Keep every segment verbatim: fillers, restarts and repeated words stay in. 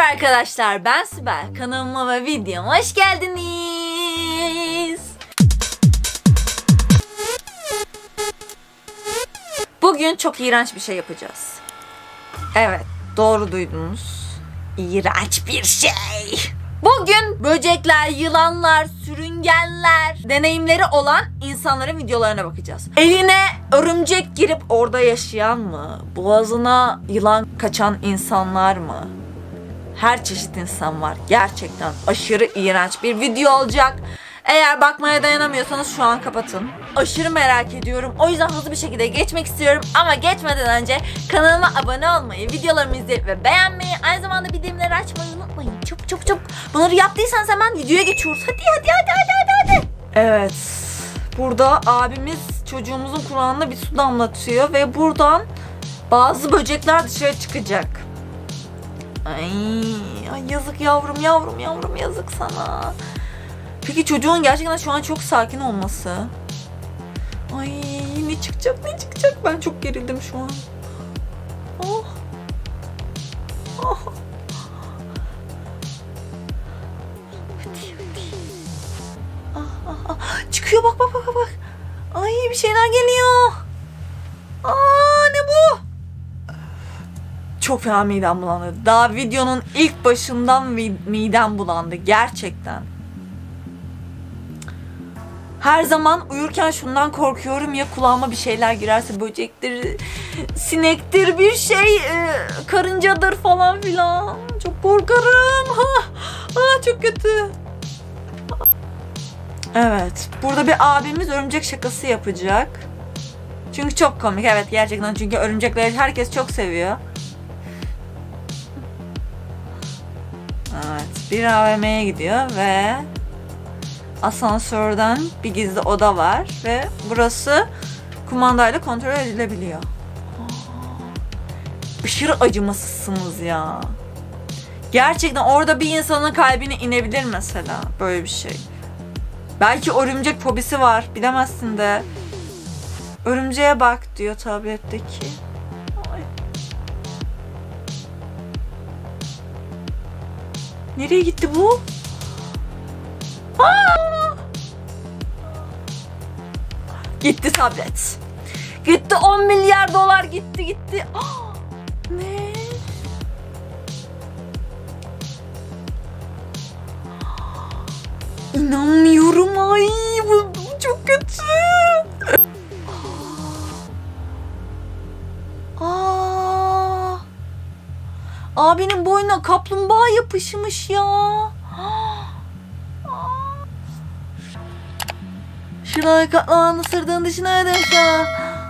arkadaşlar, ben Sibel. Kanalıma ve videoma hoş geldiniz. Bugün çok iğrenç bir şey yapacağız. Evet, doğru duydunuz. İğrenç bir şey. Bugün böcekler, yılanlar, sürüngenler deneyimleri olan insanların videolarına bakacağız. Evine örümcek girip orada yaşayan mı? Boğazına yılan kaçan insanlar mı? Her çeşit insan var. Gerçekten aşırı iğrenç bir video olacak. Eğer bakmaya dayanamıyorsanız şu an kapatın. Aşırı merak ediyorum. O yüzden hızlı bir şekilde geçmek istiyorum. Ama geçmeden önce kanalıma abone olmayı, videolarımı izleyip ve beğenmeyi, aynı zamanda bildirimleri açmayı unutmayın. Çabuk çabuk çabuk. Bunları yaptıysanız hemen videoya geçiyoruz. Hadi hadi hadi hadi hadi hadi. Evet. Burada abimiz çocuğumuzun kulağına bir su damlatıyor ve buradan bazı böcekler dışarı çıkacak. Ay, ay yazık yavrum yavrum yavrum yazık sana. Peki çocuğun gerçekten şu an çok sakin olması. Ay ne çıkacak ne çıkacak, ben çok gerildim şu an. Oh. Oh. Hadi, hadi. Ah, ah, ah. Çıkıyor bak bak bak bak. Ay bir şeyler geliyor. Aa ne bu? Çok fena midem bulandı. Daha videonun ilk başından midem bulandı gerçekten. Her zaman uyurken şundan korkuyorum, ya kulağıma bir şeyler girerse, böcektir, sinektir, bir şey, e, karıncadır falan filan. Çok korkarım. Ha, ha, çok kötü. Evet, burada bir abimiz örümcek şakası yapacak. Çünkü çok komik, evet gerçekten, çünkü örümcekleri herkes çok seviyor. Evet, bir A V M'ye gidiyor ve asansörden bir gizli oda var ve burası kumandayla kontrol edilebiliyor. Aşırı acımasızsınız ya. Gerçekten orada bir insanın kalbine inebilir mesela böyle bir şey. Belki örümcek fobisi var, bilemezsin de. Örümceğe bak diyor tabletteki. Ay. Nereye gitti bu? Aa! Gitti tablet. Gitti, on milyar dolar gitti gitti. Aa! Ne? İnanmıyorum, ay bu, bu çok kötü. Aa! Abinin boynuna kaplumbağa yapışmış ya. Şuraya katlanan ısırdığın dışına eder şu an.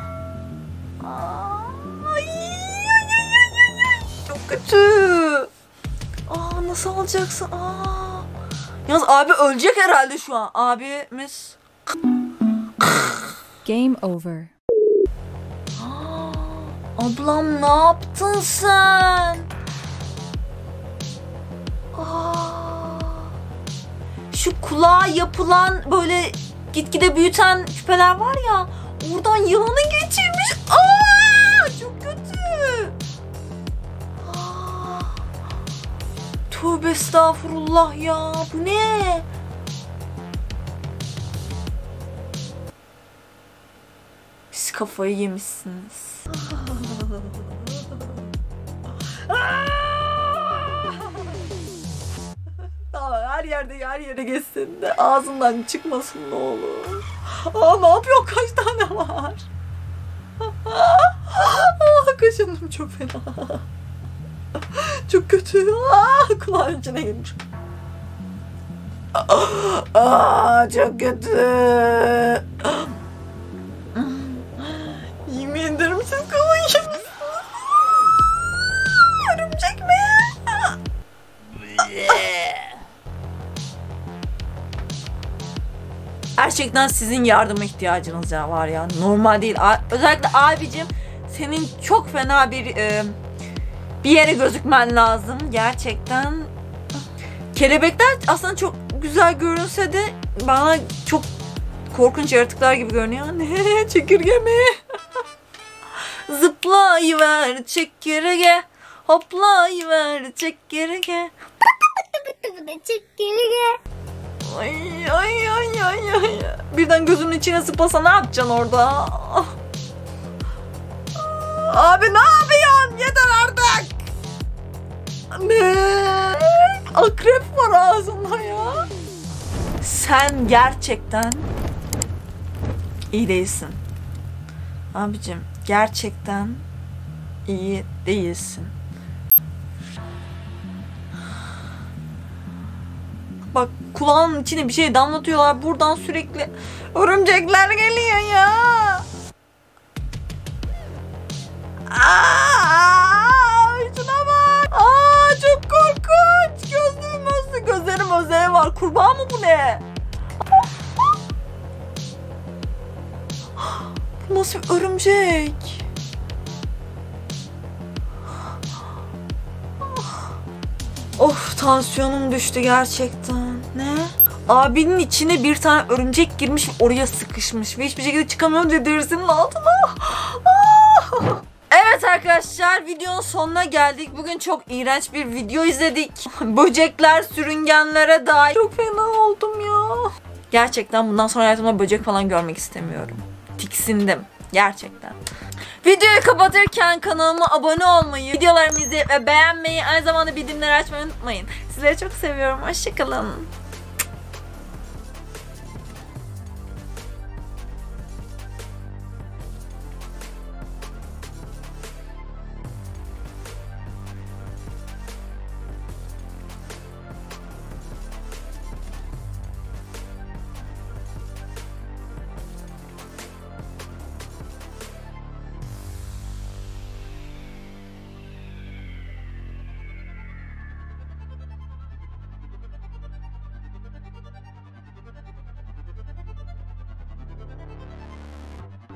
Ay, ay, ay, ay, ay. Çok kötü. Aa, nasıl alacaksın? Aa. Yalnız abi ölecek herhalde şu an. Abimiz. Game over. Aa, ablam ne yaptın sen? Aa. Şu kulağa yapılan böyle gitgide büyüten küpeler var ya, oradan yılanı geçirmiş. Aa, çok kötü. Aa, tövbe estağfurullah ya, bu ne? Siz kafayı yemişsiniz. Her yerde her yere geçsin de ağzından çıkmasın ne olur. Aa, ne yapıyor? Kaç tane var? Aa, kaşındım çok fena. Çok kötü. Aa, kulağın içine girmiş. Aa, çok kötü. Yemin ederim siz kafayı yemişsiniz. Örümcek mi? Gerçekten sizin yardıma ihtiyacınız var ya. Normal değil. Özellikle abicim, senin çok fena bir e, bir yere gözükmen lazım. Gerçekten. Kelebekler aslında çok güzel görünse de bana çok korkunç yaratıklar gibi görünüyor. Ne? Çekirge mi? Zıplayıver çekirge. Hoplayıver çek geri gel. Çek geri gel. Ay ay ay ay ay. Birden gözünün içine sıpasa ne yapacaksın orada? Abi ne yapıyorsun? Yeter artık. Ne? Akrep var ağzında ya. Sen gerçekten iyi değilsin. Abicim gerçekten iyi değilsin. Bak kulağının içine bir şey damlatıyorlar. Buradan sürekli örümcekler geliyor ya. Aa, şuna bak. Aa, çok korkunç. Gözlerim özlü. Gözlerim özleri var. Kurbağa mı bu ne? Bu nasıl bir örümcek? Of, tansiyonum düştü gerçekten. Ne? Abinin içine bir tane örümcek girmiş, oraya sıkışmış ve hiçbir şekilde çıkamıyorum dedi derisinin altına. Evet arkadaşlar, videonun sonuna geldik. Bugün çok iğrenç bir video izledik. Böcekler sürüngenlere dair. Çok fena oldum ya. Gerçekten bundan sonra hayatımda böcek falan görmek istemiyorum. Tiksindim. Gerçekten. Videoyu kapatırken kanalıma abone olmayı, videolarımı izleyip ve beğenmeyi, aynı zamanda bildirimleri açmayı unutmayın. Sizleri çok seviyorum. Hoşçakalın.